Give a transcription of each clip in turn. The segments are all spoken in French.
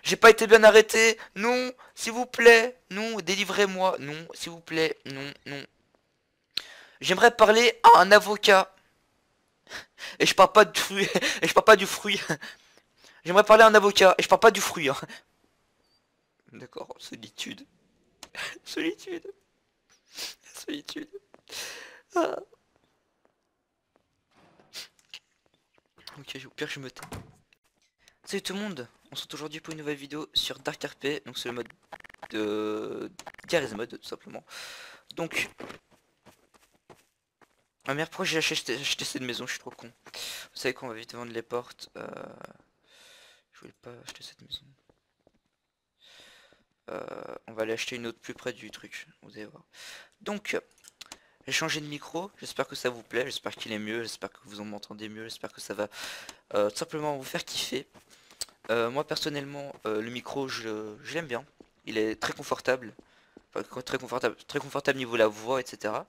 J'ai pas été bien arrêté. Non, s'il vous plaît. Non, délivrez-moi. Non, s'il vous plaît. Non, non. J'aimerais parler à un avocat. Et je parle pas du fruit. Et je parle pas du fruit. J'aimerais parler à un avocat. Et je parle pas du fruit, hein. D'accord, solitude. Solitude. Solitude. Ah. Ok, au pire je me tais. Salut tout le monde, on se retrouve aujourd'hui pour une nouvelle vidéo sur Dark RP, donc c'est le mode de Garry's Mod tout simplement. Donc, ma mère, pourquoi j'ai acheté cette maison, je suis trop con. Vous savez qu'on va vite vendre les portes, je voulais pas acheter cette maison. On va aller acheter une autre plus près du truc, vous allez voir. Donc, j'ai changé de micro, j'espère que ça vous plaît, j'espère qu'il est mieux, j'espère que vous en m'entendez mieux, j'espère que ça va tout simplement vous faire kiffer. Moi personnellement, le micro, je l'aime bien. Il est très confortable. Enfin, très confortable niveau la voix, etc.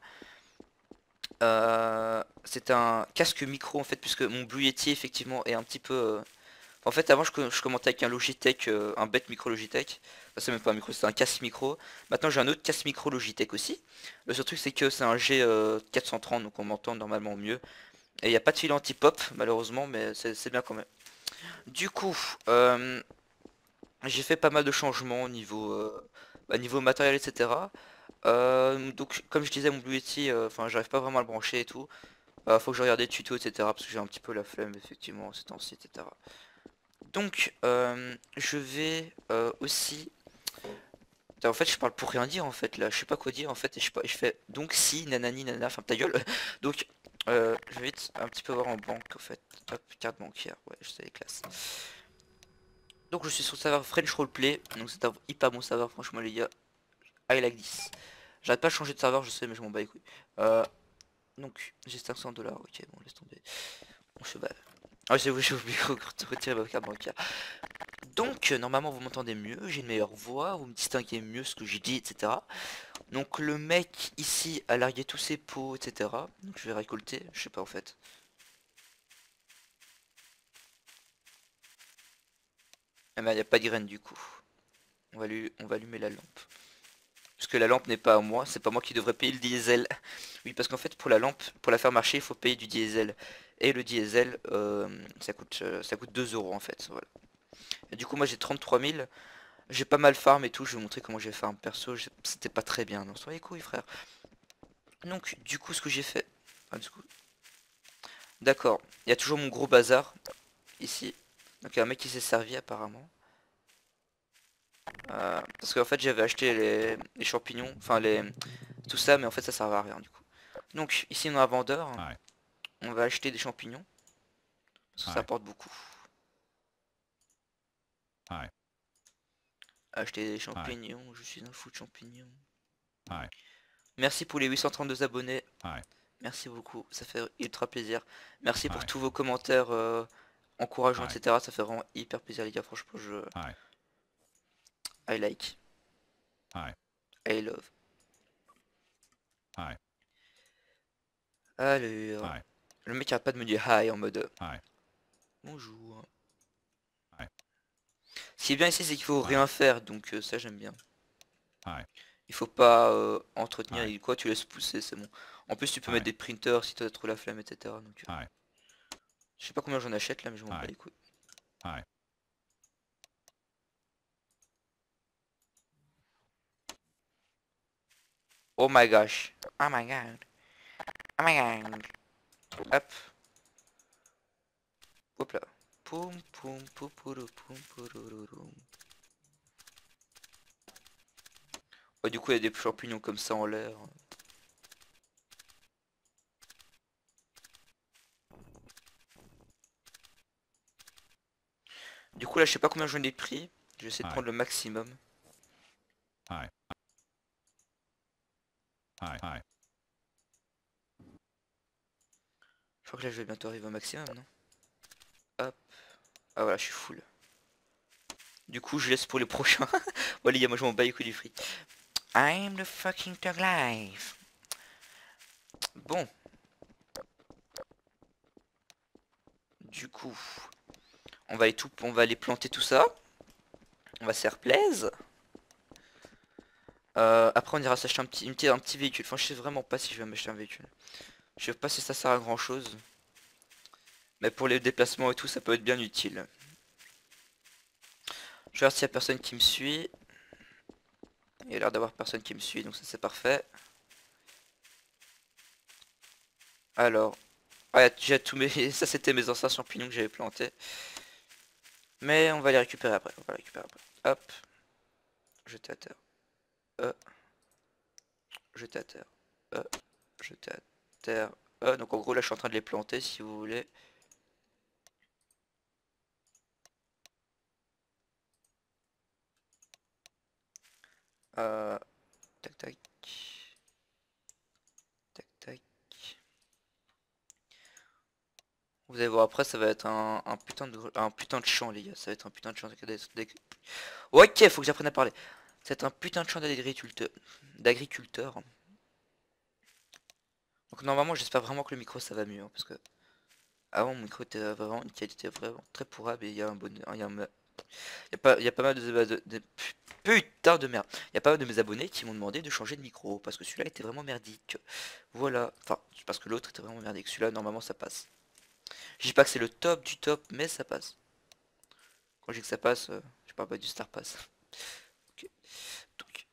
C'est un casque micro en fait, puisque mon Blue Yeti effectivement est un petit peu. En fait, avant je commentais avec un Logitech, un bête micro Logitech. Enfin, c'est même pas un micro, c'est un casque micro. Maintenant j'ai un autre casque micro Logitech aussi. Le seul truc c'est que c'est un G 430, donc on m'entend normalement mieux. Et il n'y a pas de fil anti-pop malheureusement, mais c'est bien quand même. Du coup, j'ai fait pas mal de changements au niveau, niveau matériel, etc. Donc, comme je disais, mon Blue Yeti, enfin, j'arrive pas vraiment à le brancher et tout. Faut que je regarde des tutos, etc. Parce que j'ai un petit peu la flemme, effectivement, ces temps-ci, etc. Donc, je vais aussi. Putain, en fait, je parle pour rien dire, en fait, là. Je sais pas quoi dire, en fait. Et je fais donc si, nanani, nanana, enfin, ta gueule. Donc, je vais vite un petit peu voir en banque, en fait. Hop, carte bancaire. Ouais, je sais les classes. Donc je suis sur le serveur French Roleplay, donc c'est un hyper bon serveur franchement les gars, I like this. J'arrête pas de changer de serveur je sais mais je m'en bats les couilles. Euh, donc j'ai 500 $, ok bon laisse tomber, on se bat. Ah c'est vrai j'ai oublié de retirer ma carte bancaire. Donc normalement vous m'entendez mieux, j'ai une meilleure voix, vous me distinguez mieux ce que j'ai dit etc. Donc le mec ici a largué tous ses pots etc. Donc je vais récolter, je sais pas en fait. Ah ben y a pas de graine du coup. On va allumer la lampe. Parce que la lampe n'est pas à moi, c'est pas moi qui devrais payer le diesel. Oui, parce qu'en fait, pour la lampe, pour la faire marcher, il faut payer du diesel. Et le diesel, ça coûte 2 euros en fait. Voilà. Et du coup, moi j'ai 33 000. J'ai pas mal farm et tout. Je vais vous montrer comment j'ai farm perso. C'était pas très bien. Non, soyez les couilles, frère. Donc, du coup, ce que j'ai fait. Ah, du coup. D'accord. Il y a toujours mon gros bazar ici. Donc, il y a un mec qui s'est servi apparemment. Parce qu'en fait, j'avais acheté les champignons. Enfin, tout ça, mais en fait, ça servait à rien du coup. Donc, ici, on a un vendeur. Ouais, On va acheter des champignons. Parce que ça ouais, apporte beaucoup. ouais, Acheter des ouais, champignons, je suis un fou de champignons. ouais, Merci pour les 832 abonnés. ouais, Merci beaucoup, ça fait ultra plaisir. Merci pour ouais, tous vos commentaires encourageants, ouais, etc. Ça fait vraiment hyper plaisir les gars, franchement ouais, I like, ouais, I love. ouais, Alors, ouais, le mec arrête pas de me dire hi en mode ouais, bonjour. ouais, Ce qui est bien ici c'est qu'il faut rien faire, donc ça j'aime bien. ouais, Il faut pas entretenir ouais, et quoi, tu laisses pousser, c'est bon. En plus tu peux mettre ouais, des printers si t'as trop la flemme, etc. Donc, ouais, je sais pas combien j'en achète là, mais je m'en bats ouais, les couilles. ouais. Oh my gosh. Oh my god. Oh my god. Hop. Hop là. Poum poum poupourou, poum pourourouroum. Ouais, du coup, il y a des champignons comme ça en l'air. Du coup, là, je sais pas combien j'en ai pris. Je vais essayer de Ouais, prendre le maximum. ouais, ouais, ouais. Je crois que là, je vais bientôt arriver au maximum, non? Hop. Ah voilà, je suis full. Du coup, je laisse pour les prochains. Bon, les gars, moi, je m'en bats les couilles du fric. I'm the fucking thug life. Bon, du coup, on va aller planter tout ça. On va se faire plaise. Après on ira s'acheter un petit véhicule. Enfin je sais vraiment pas si je vais m'acheter un véhicule. Je sais pas si ça sert à grand chose. Mais pour les déplacements et tout ça peut être bien utile. Je regarde s'il y a personne qui me suit. Il y a l'air d'avoir personne qui me suit donc ça c'est parfait. Alors. Ouais, j'ai tous mes. Ça c'était mes anciens champignons que j'avais plantés. Mais on va les récupérer après. On va les récupérer après. Hop. Jeter à terre. Euh. Jeter à terre. Jeter à terre. Donc en gros là je suis en train de les planter si vous voulez. Euh, tac tac. Tac tac. Vous allez voir après ça va être un putain de champ les gars. Ça va être un putain de champ Ok, faut que j'apprenne à parler. C'est un putain de champ d'agriculteurs. Donc normalement j'espère vraiment que le micro ça va mieux hein, parce que avant mon micro était vraiment une qualité vraiment très pourrable et il y a un bon il y a pas mal putain de merde. Il y a pas mal de mes abonnés qui m'ont demandé de changer de micro parce que celui-là était vraiment merdique. Voilà, enfin parce que l'autre était vraiment merdique. Celui-là normalement ça passe. Je dis pas que c'est le top du top mais ça passe. Quand je dis que ça passe, je parle pas du Star Pass. Ok. Donc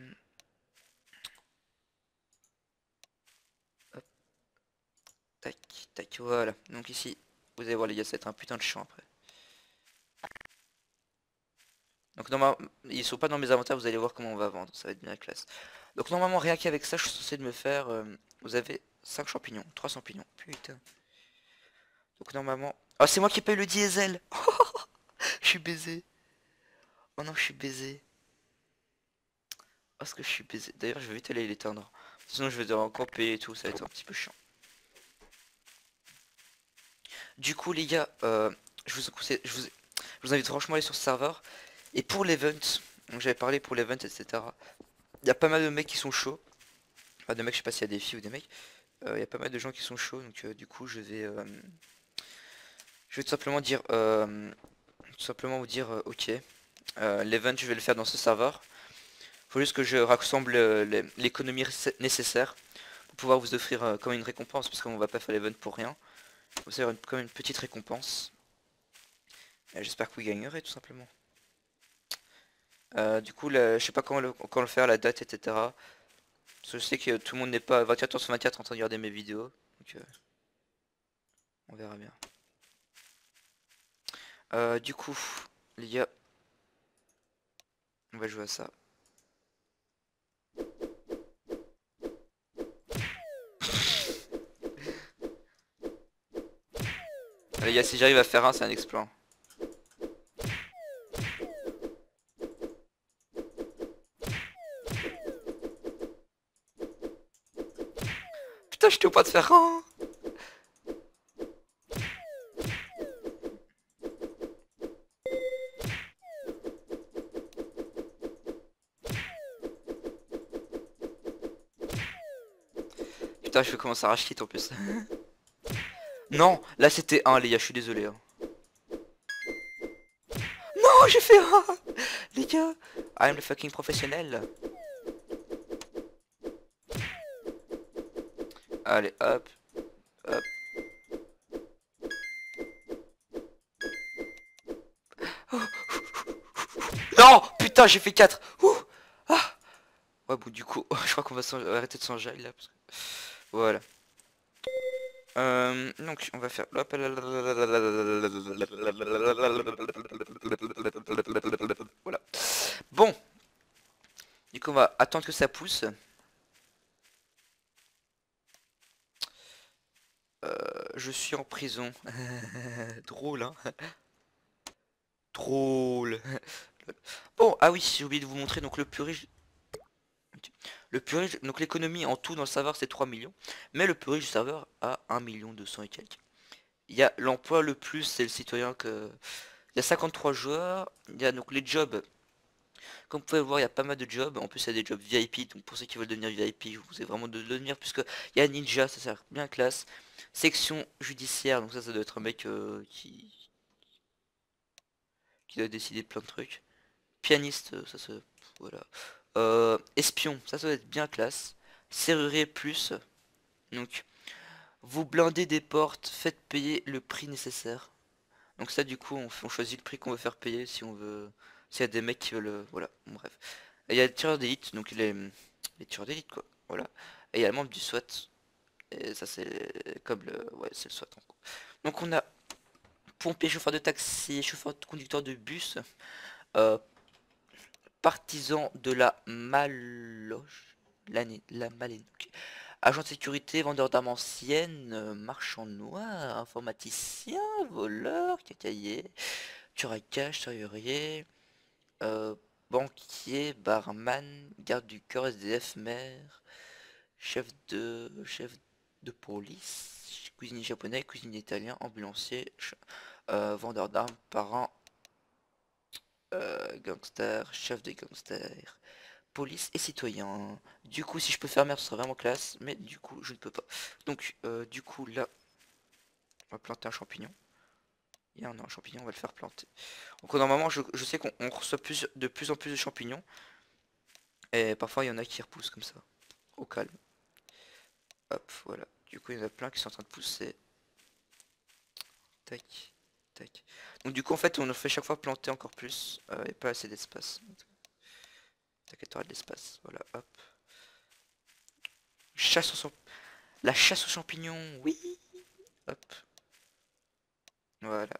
hop, tac tac voilà. Donc ici vous allez voir les gars ça va être un putain de champ après. Donc normalement, ils sont pas dans mes inventaires, vous allez voir comment on va vendre, ça va être bien classe. Donc normalement, rien qu'avec ça, je suis censé de me faire... vous avez 5 champignons, 3 champignons, putain. Donc normalement... Oh, c'est moi qui paye le diesel. Je suis baisé. Oh non, je suis baisé. Oh, ce que je suis baisé. D'ailleurs, je vais vite aller l'éteindre. Sinon, je vais devoir encore payer et tout, ça va être un petit peu chiant. Du coup, les gars, je vous conseille, je vous invite franchement à aller sur ce serveur. Et pour l'event, donc j'avais parlé pour l'event, etc. Il y a pas mal de mecs qui sont chauds. Enfin, de mecs, je sais pas s'il y a des filles ou des mecs. Il y a pas mal de gens qui sont chauds, donc du coup je vais tout simplement dire tout simplement vous dire ok. L'event je vais le faire dans ce serveur. Faut juste que je rassemble l'économie nécessaire pour pouvoir vous offrir comme une récompense parce qu'on va pas faire l'event pour rien. Vous avez comme une petite récompense. J'espère que vous gagnerez tout simplement. Du coup je sais pas quand le faire, la date, etc. Parce que je sais que tout le monde n'est pas 24 h sur 24 en train de regarder mes vidéos. Donc on verra bien. Du coup, les gars, on va jouer à ça. Les gars, si j'arrive à faire un, c'est un exploit. Putain, j'étais au point de faire un. Putain, je vais commencer à rage quit en plus. Non, là c'était un, les gars, je suis désolé. Hein. Non, j'ai fait un. Les gars, I'm le fucking professionnel. Allez, hop, hop. Non, putain, j'ai fait 4. Ah. Ouais, bon, du coup, je crois qu'on va arrêter de s'enjailler là. Parce que... Voilà. Donc, on va faire... Voilà. Bon. Du coup, on va attendre que ça pousse. Je suis en prison. Drôle, hein. Drôle. Bon, ah oui, j'ai oublié de vous montrer, donc le plus riche... Le plus riche, donc l'économie en tout dans le serveur c'est 3 millions, mais le plus riche du serveur a 1 200 000 et quelques. Il y a l'emploi le plus, c'est le citoyen que... Il y a 53 joueurs, il y a donc les jobs. Comme vous pouvez le voir, il y a pas mal de jobs, en plus il y a des jobs VIP, donc pour ceux qui veulent devenir VIP, je vous conseille vraiment de le devenir, puisque il y a Ninja, ça sert bien classe. Section judiciaire, donc ça doit être un mec qui doit décider de plein de trucs. Pianiste, ça se... Voilà. Espion, ça doit être bien classe. Serrurier plus. Donc, vous blindez des portes, faites payer le prix nécessaire. Donc ça du coup on choisit le prix qu'on veut faire payer si on veut. S'il y a des mecs qui veulent. Voilà, bon, bref. Et il y a les tireurs d'élite, donc les tireurs d'élite quoi. Voilà. Et il y a le membre du SWAT. Et ça c'est comme le. Ouais c'est le SWAT en gros. Donc on a pompier, chauffeur de taxi, chauffeur de conducteur de bus, euh, partisan de la maloche. La malène. Ok. Agent de sécurité, vendeur d'armes anciennes, marchand noir, informaticien, voleur, cacaillé, tueur à gage, serrurier, euh, banquier, barman, garde du corps, SDF, maire, chef de police, cuisinier japonais, cuisinier italien, ambulancier, vendeur d'armes, parent, gangster, chef de gangster, police et citoyen. Du coup, si je peux faire maire, ce serait vraiment classe, mais du coup, je ne peux pas. Donc, du coup, là, on va planter un champignon. Il y a un champignon, on va le faire planter. Donc, normalement, je sais qu'on reçoit de plus en plus de champignons. Et parfois, il y en a qui repoussent comme ça, au calme. Hop, voilà. Du coup, il y en a plein qui sont en train de pousser. Tac, tac. Donc, du coup, en fait, on nous fait chaque fois planter encore plus. Et pas assez d'espace. T'inquiète, t'auras de l'espace. Voilà, hop. Chasse aux La chasse aux champignons, oui. Hop, voilà.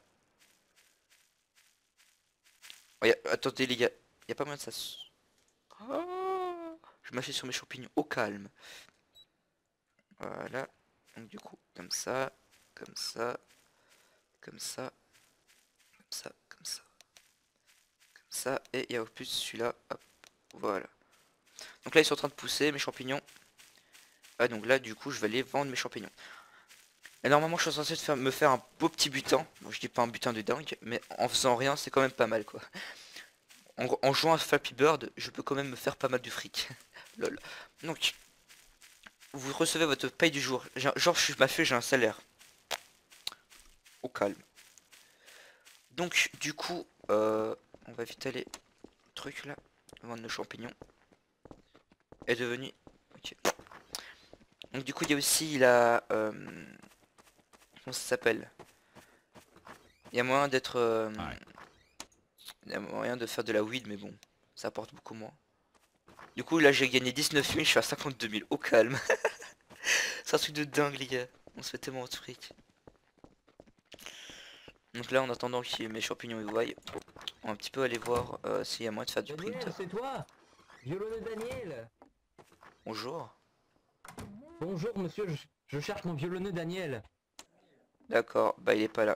Oh, attendez, les gars. Y a pas moyen de ça. Oh, je m'achète sur mes champignons au calme. Voilà. Donc, du coup, comme ça, comme ça, comme ça, comme ça, comme ça. Ça, et il y a au plus celui-là, hop, voilà. Donc là ils sont en train de pousser mes champignons. Ah donc là du coup je vais aller vendre mes champignons. Et normalement je suis censé me faire un beau petit butin. Bon, je dis pas un butin de dingue, mais en faisant rien c'est quand même pas mal quoi. En jouant à Flappy Bird, je peux quand même me faire pas mal de fric. Lol. Donc, vous recevez votre paye du jour. Genre je suis mafieux, j'ai un salaire. Au calme. Donc du coup, on va vite aller truc là. Vendre nos champignons. Est devenu. Ok. Donc du coup il y a aussi la... comment ça s'appelle? Il y a moyen d'être... Aye. il y a moyen de faire de la weed mais bon, ça apporte beaucoup moins. Du coup là j'ai gagné 19 000, je suis à 52 000, au calme. C'est un truc de dingue les gars, on se fait tellement de fric. Donc là en attendant que mes champignons y voient, on va un petit peu aller voir s'il y a moyen de faire du printer. Daniel, c'est toi? Violoneux Daniel. Bonjour. Bonjour monsieur, je cherche mon violoneux Daniel. D'accord, bah il est pas là.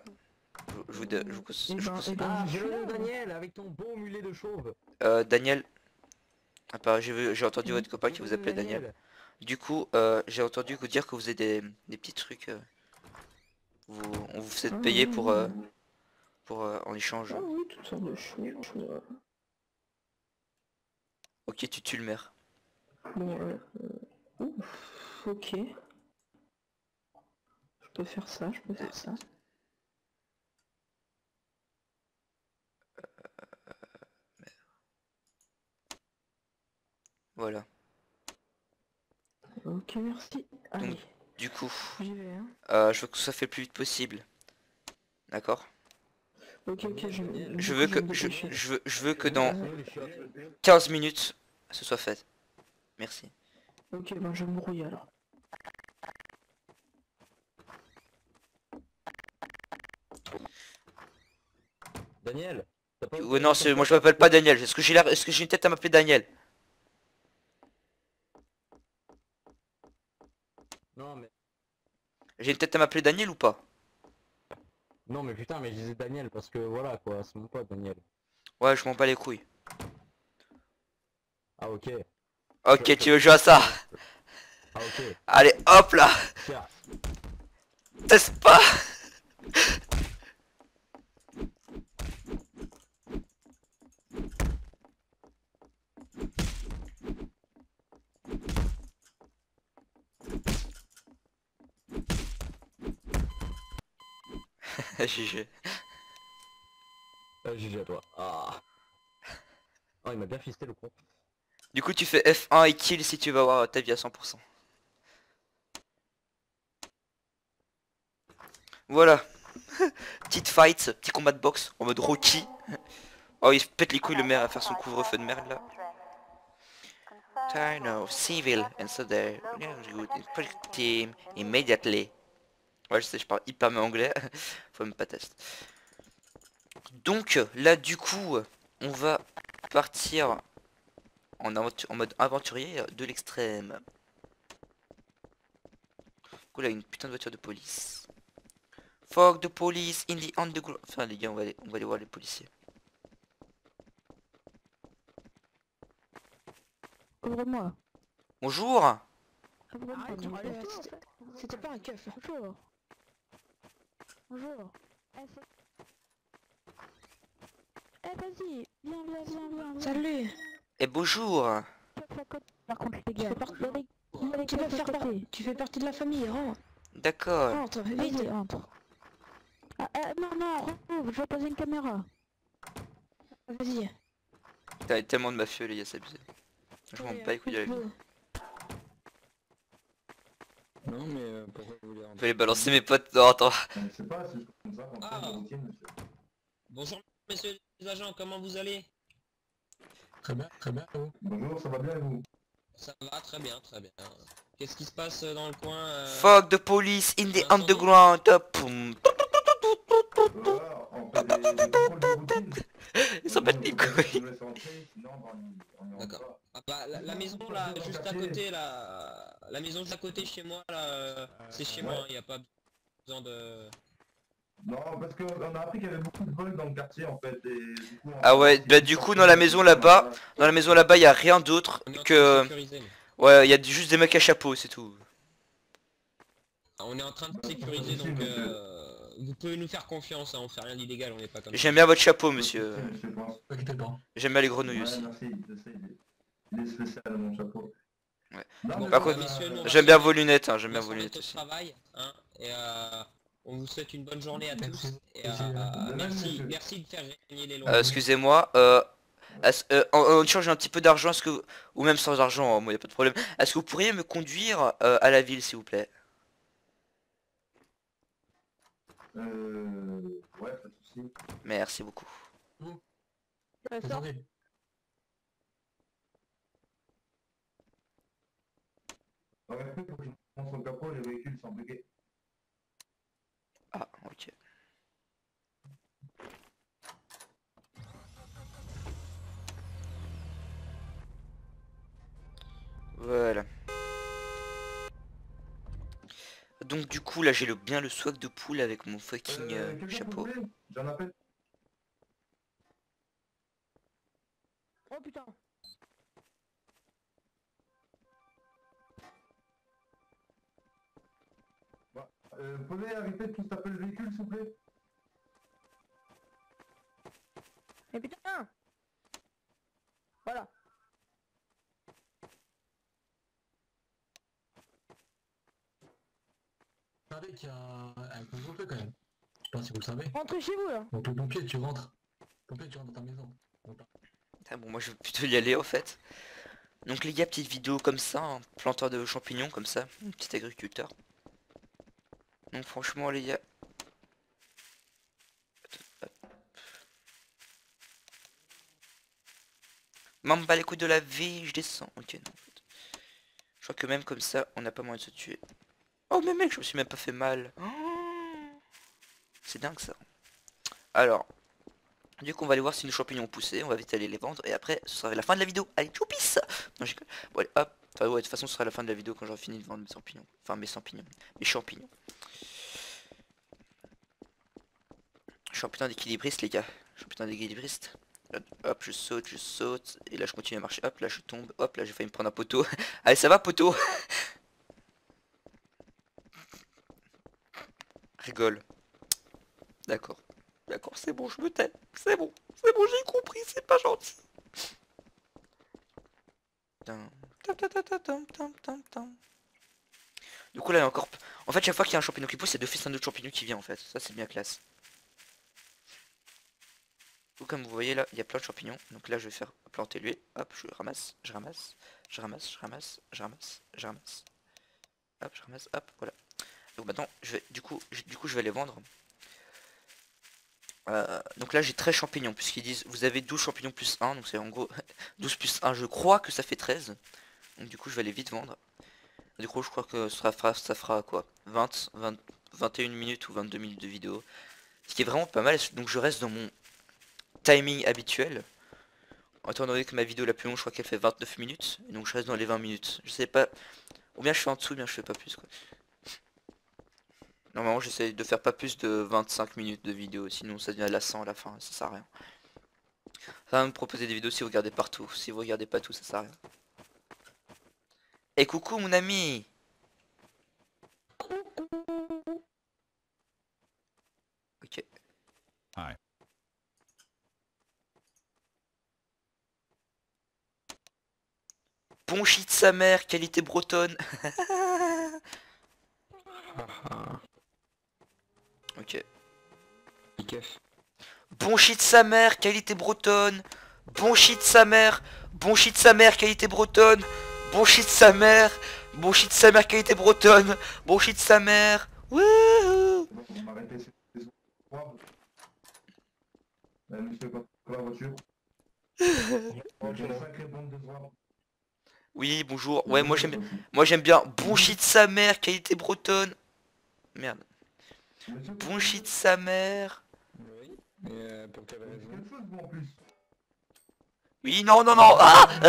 Ah, violoneux Daniel, avec ton beau mulet de chauve. Daniel, j'ai entendu votre copain qui vous Violoneux appelait Daniel. Daniel. Du coup, j'ai entendu vous dire que vous avez des petits trucs. On vous fait payer pour en échange. Ah oui, toutes sortes de choses. Ok, tu tues le maire. Bon, ouf, ok. Je peux faire ça, je peux faire ça. Voilà. Ok, merci. Allez, Du coup, j'y vais, hein. je veux que ça fait le plus vite possible. D'accord? Ok, ok, Je Je du veux coup, que vais me dépêcher. je veux que dans Oh, les chiottes. 15 minutes, ce soit fait. Merci. Ok, ben je vais me brouiller alors. Daniel, t'as pas Ouais, non, moi je m'appelle pas Daniel. Est-ce que j'ai une tête à m'appeler Daniel? Non mais... J'ai une tête à m'appeler Daniel ou pas? Non mais putain, mais je disais Daniel parce que voilà quoi, c'est mon pote Daniel. Ouais, je m'en bats les couilles. Ah ok. Ok, tu veux jouer à ça? Ah ok. Allez, hop là! Tiens. Teste pas! GG. GG à toi. Ah. il m'a bien fisté le con. Du coup, tu fais F1 et kill si tu veux avoir ta vie à 100%. Voilà. Petite fight, petit combat de boxe en mode Rocky. Oh, il se pète les couilles le maire à faire son couvre-feu de merde là. Turn civil and so there. Good. Project team immediately. Ouais, je sais, je parle hyper mal anglais. Faut même pas tester. Donc là, du coup, on va partir en mode aventurier de l'extrême. Du coup, là, une putain de voiture de police. Fuck the police in the underground. Enfin, les gars, on va aller voir les policiers. Ouvre-moi. Bonjour. Ouvre-moi. Allez, c'était pas un keuf. Bonjour. Bonjour. Vas-y, viens. Salut. Et bonjour. Par contre, les gars, Tu fais partie de la famille, rentre. D'accord. Rentre, vite. vas-y, entre. Non, retrouve, je vais poser une caméra. Vas-y. T'as tellement de mafieux, les gars, c'est abusé. Je m'en bats les couilles de la vie. Non mais pourquoi vous voulez Je vais les balancer mes potes. Non, attends. Je sais pas, c'est comme ça qu'on fait des routines, monsieur. Bonjour messieurs les agents, comment vous allez? Très bien, vous. Bonjour, ça va bien et vous? Ça va très bien, très bien. Qu'est-ce qui se passe dans le coin Fuck the police in the Vous m'entendez? underground. Poum. Voilà, on fait des contrôles de routine. Ils s'en battent les Je couilles. vous laisse rentrer, sinon on y rentre D'accord. pas. Ah bah, la maison là, juste à côté là, la maison juste à côté chez moi là, c'est chez moi, il n'y a pas besoin de... Non, parce qu'on a appris qu'il y avait beaucoup de vols dans le quartier en fait, et du coup... Ah ouais, bah du coup dans la maison là-bas, il y a rien d'autre On est en train de que... sécuriser, nous. Ouais, il y a juste des mecs à chapeau, c'est tout. Ah, on est en train de sécuriser donc vous pouvez nous faire confiance, hein, on fait rien d'illégal, on n'est pas comme ça. J'aime bien votre chapeau, monsieur. Je pense. T'inquiète pas. J'aime bien les grenouilles Ouais, aussi. merci, je sais, il est spécial mon chapeau. Ouais. Non, Bon, mais par voilà, contre, messieurs, nous, on va J'aime bien se- vos lunettes, hein, on j'aime va bien se vos lunettes remettre au aussi. travail, hein, et on vous souhaite une bonne journée à tous. Merci. Et Merci, merci, monsieur. merci de faire régner les lois. Excusez-moi, en échange d'un petit peu d'argent, est-ce que... Ou même sans argent, moi y a pas de problème. Est-ce que vous pourriez me conduire à la ville, s'il vous plaît? Ouais, pas de soucis. Merci beaucoup. Attendez. Ouais, faut que je monte son capot, les véhicules sont bloqués. Ah, ok. Voilà. Donc du coup là j'ai bien le swag de poule avec mon fucking Quelqu'un chapeau. vous voulez? J'en appelle. Oh putain. Vous pouvez arrêter de tous taper le véhicule, s'il vous plaît? Mais putain. Voilà. Vous savez qu'il y a un couvre-feu quand même. Je sais pas si vous le savez. Rentrez chez vous là. Donc le pompier, tu rentres. Pompier, tu rentres dans ta maison. Ah, bon moi je vais plutôt y aller en fait. Donc les gars, petite vidéo comme ça, un planteur de champignons comme ça, un petit agriculteur. Donc franchement les gars. M'en bats les couilles de la vie, je descends. Ok non en fait. Je crois que même comme ça, on n'a pas moyen de se tuer. Oh mais mec, je me suis même pas fait mal. Oh, c'est dingue ça. Alors, du coup on va aller voir si nos champignons ont poussé, on va vite aller les vendre et après ce sera la fin de la vidéo. Allez, choupis. Non j'ai... Bon allez hop. Enfin ouais, de toute façon ce sera la fin de la vidéo quand j'aurai fini de vendre mes champignons. Enfin mes champignons. Mes champignons. Je suis un putain d'équilibriste les gars. Je suis un putain d'équilibriste. Hop, je saute. Et là je continue à marcher. Hop, là je tombe. Hop, là j'ai failli me prendre un poteau. Allez, ça va poteau. Rigole. D'accord. D'accord, c'est bon, je me tais. C'est bon, j'ai compris, c'est pas gentil. Du coup là il y a encore... En fait chaque fois qu'il y a un champignon qui pousse, c'est d'office un autre champignon qui vient en fait. Ça c'est bien classe. Donc, comme vous voyez là, il y a plein de champignons. Donc là, je vais faire planter l'huile. Hop, je ramasse, je ramasse, je ramasse, je ramasse, je ramasse, je ramasse. Hop, je ramasse, hop, voilà. Donc maintenant, du coup, je vais les vendre. Donc là, j'ai 13 champignons, puisqu'ils disent, vous avez 12 champignons plus 1. Donc c'est en gros 12 plus 1, je crois que ça fait 13. Donc du coup, je vais aller vite vendre. Du coup, je crois que ça fera quoi 21 minutes ou 22 minutes de vidéo. Ce qui est vraiment pas mal. Donc je reste dans mon timing habituel. Étant donné que ma vidéo la plus longue, je crois qu'elle fait 29 minutes. Et donc je reste dans les 20 minutes. Je sais pas. Ou bien je fais en dessous, ou bien je fais pas plus, quoi. Normalement, j'essaie de faire pas plus de 25 minutes de vidéo. Sinon, ça devient lassant à la fin. Ça sert à rien. Ça va me proposer des vidéos si vous regardez partout. Si vous regardez pas tout, ça sert à rien. Et coucou, mon ami! Ok. Hi. Bon shit sa mère, qualité bretonne. Ok. Bon shit sa mère, qualité bretonne. Bon shit sa mère. Bon shit sa mère, qualité bretonne. Bon shit sa mère. Bon shit sa mère, qualité bretonne. Bon shit sa mère. Wouhou. Bon, on va arrêter ces soirs. Monsieur, quand la voiture. Une sacrée bande de soirs. Oui, bonjour. Ouais, moi j'aime bien. Bon shit sa mère, qualité bretonne. Merde. Bon shit sa mère. Oui, mais pour quelle C'est raison? quelque chose, vous, en plus. Oui, non, non, non.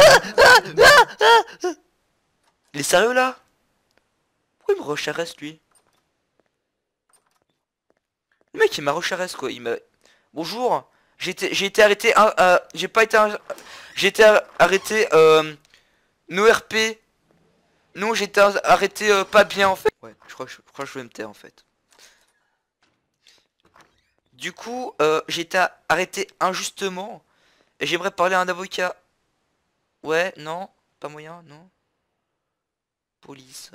Il est sérieux là? Pourquoi il me recharesse lui? Le mec il m'a recharesse quoi. Il m'a. Bonjour. J'ai été arrêté. J'ai pas été. J'ai été arrêté. No RP. Non, j'ai été arrêté pas bien en fait. Ouais, je crois que je vais me taire en fait. Du coup, j'ai été arrêté injustement. Et j'aimerais parler à un avocat. Ouais, non, pas moyen, non. Police.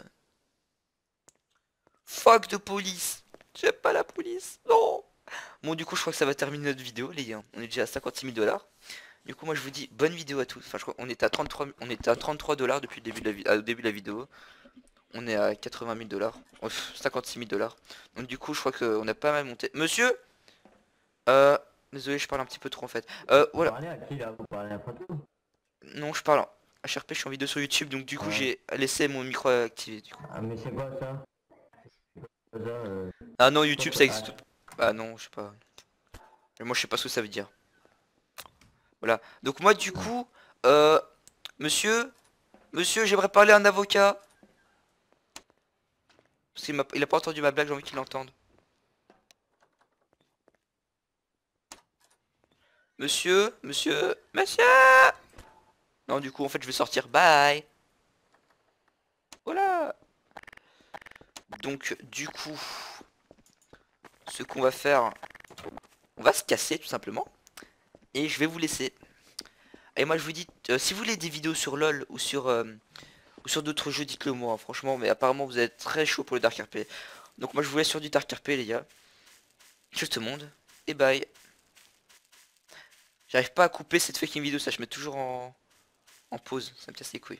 Fuck de police. J'aime pas la police, non. Bon, du coup, je crois que ça va terminer notre vidéo, les gars. On est déjà à 56 000 $. Du coup, moi, je vous dis bonne vidéo à tous. Enfin, je crois qu'on était à 33, on était à 33 $ depuis le début de au début de la vidéo. On est à 80 000 $. 56 000 $. Donc, du coup, je crois qu'on a pas mal monté. Monsieur désolé, je parle un petit peu trop en fait. Voilà. Vous parlez à qui là? Vous parlez à Prato? Non, je parle à HRP, je suis en vidéo sur YouTube, donc du coup, j'ai laissé mon micro activé, du coup. Ah mais c'est quoi ça? C'est quoi ça, Ah non, YouTube, ça existe. Ah non, je sais pas. Mais moi, je sais pas ce que ça veut dire. Voilà. Donc moi, du coup, monsieur, j'aimerais parler à un avocat. Parce qu'il a pas entendu ma blague, j'ai envie qu'il l'entende. Monsieur. Non, du coup, en fait, je vais sortir. Bye. Voilà. Donc, du coup, ce qu'on va faire, on va se casser tout simplement. Et je vais vous laisser. Et moi, je vous dis, si vous voulez des vidéos sur LoL ou sur d'autres jeux, dites-le moi, hein, franchement. Mais apparemment, vous êtes très chaud pour le Dark RP. Donc, moi, je vous laisse sur du Dark RP, les gars. Juste monde. Et bye. J'arrive pas à couper cette fucking vidéo, ça, je mets toujours en pause. Ça me casse les couilles.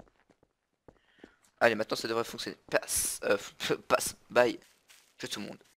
Allez, maintenant, ça devrait fonctionner. Passe. Passe. Bye. Juste monde.